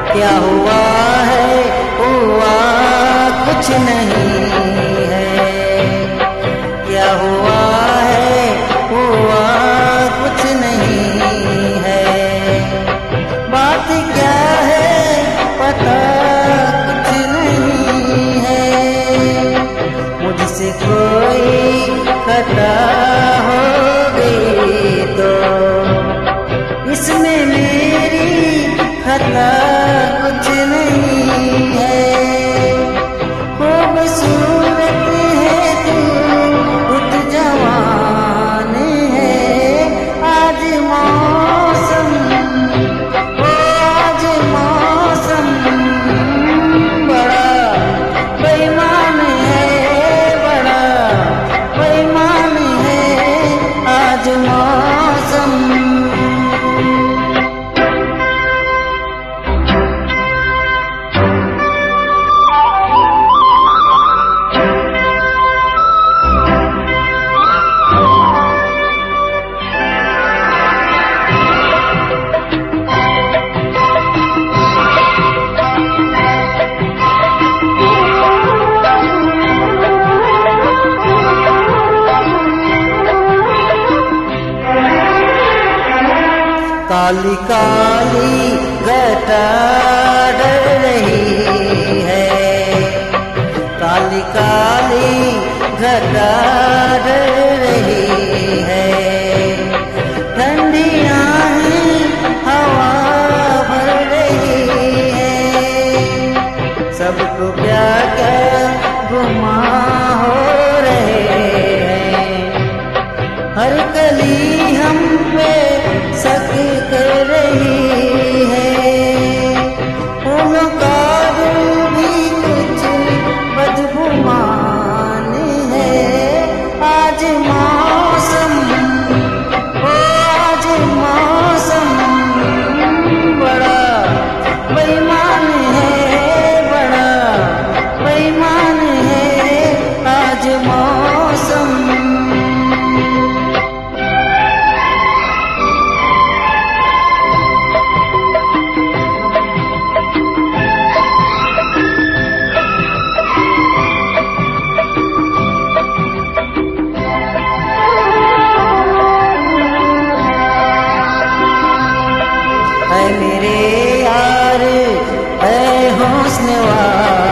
क्या हुआ है, हुआ कुछ नहीं है। क्या हुआ है, हुआ कुछ नहीं है। बात क्या है पता कुछ नहीं है। मुझसे कोई खता हो गई तो इसमें मेरी खता कुछ नहीं है। खूबसूरत है तू जवान है। आज मौसम, ओ आज मौसम बड़ा बेईमान है, बड़ा बेईमान है आज मौसम। काली काली घटा डर रही है। काली काली घटा डर रही है। ठंडी आहें हवा भर रही है। सबको क्या क्या गुमा हो रहे हैं। हर कली हम पे शक कर रही है। फूलों का दिल भी कुछ बदगुमान है। आज मौसम, ओ आज मौसम बड़ा बेईमान है, बड़ा बेईमान है आज मौसम। है मेरे यार है हौसले वाले।